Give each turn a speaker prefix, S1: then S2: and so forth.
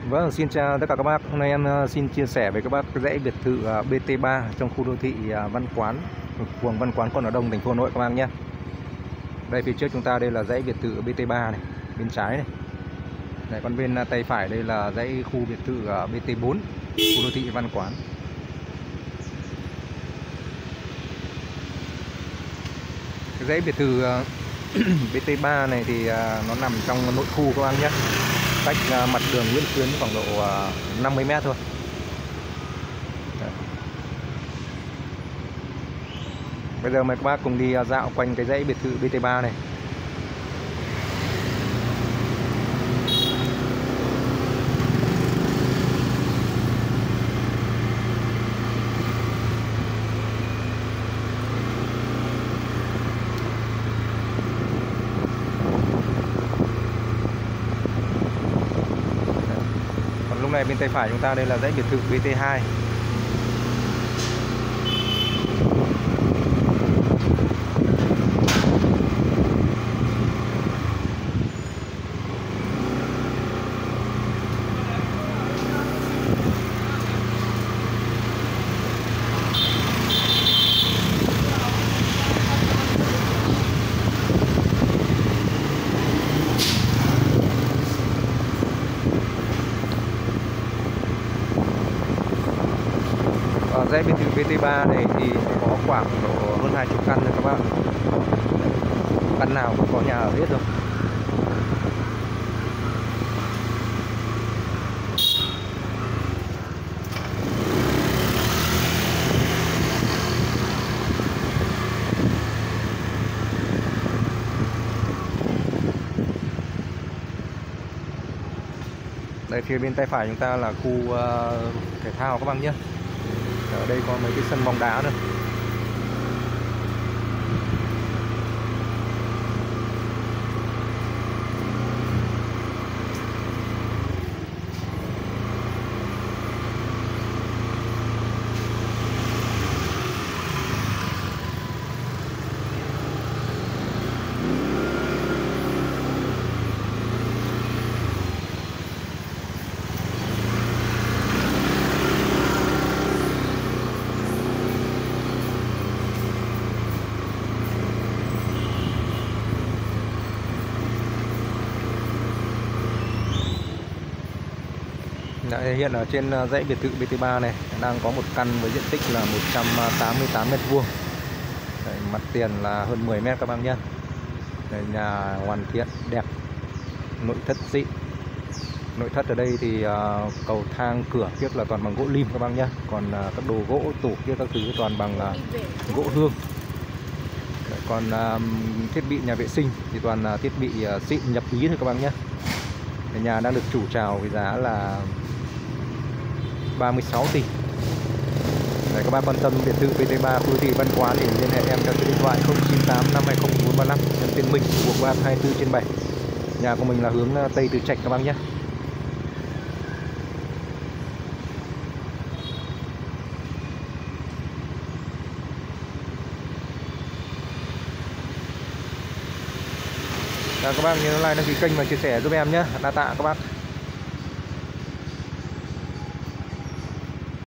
S1: Vâng, xin chào tất cả các bác. Hôm nay em xin chia sẻ với các bác cái dãy biệt thự BT3 trong khu đô thị Văn Quán, phường Văn Quán, quận Hà Đông, thành phố Hà Nội các bác nhé. Đây phía trước chúng ta đây là dãy biệt thự BT3 này, bên trái này. Đấy, còn bên tay phải đây là dãy khu biệt thự BT4, khu đô thị Văn Quán. Cái dãy biệt thự BT3 này thì nó nằm trong nội khu các bác nhé. Cách mặt đường Nguyễn Khuyến khoảng độ 50 m thôi. Đấy. Bây giờ mời các bác cùng đi dạo quanh cái dãy biệt thự BT3 này. Lúc này bên tay phải chúng ta đây là dãy biệt thự BT2. Dãy biệt thự BT3 này thì có khoảng độ hơn 20 căn rồi các bạn. Căn nào cũng có nhà ở hết rồi. Đây phía bên tay phải chúng ta là khu thể thao các bạn nhé. Ở đây có mấy cái sân bóng đá nữa. Đấy, hiện ở trên dãy biệt thự BT3 này đang có một căn với diện tích là 188 m². Đấy, mặt tiền là hơn 10 m các bác nhé. Đấy, nhà hoàn thiện đẹp, nội thất xịn. Nội thất ở đây thì cầu thang cửa kia là toàn bằng gỗ lim các bác nhé. Còn các đồ gỗ tủ kia các thứ toàn bằng gỗ hương. Đấy, còn thiết bị nhà vệ sinh thì toàn là thiết bị xịn nhập ý thôi các bác nhé. Nhà đang được chủ chào với giá là 36 tỷ. Đấy, các bác quan tâm biệt thự BT3 khu đô thị Văn Quán thì liên hệ em theo số điện thoại 0985 20435, em tên Minh, buộc 324/7. Nhà của mình là hướng Tây Từ Trạch các bác nhé. Các bác nhớ like, đăng ký kênh và chia sẻ giúp em nhé. Đa tạ các bác.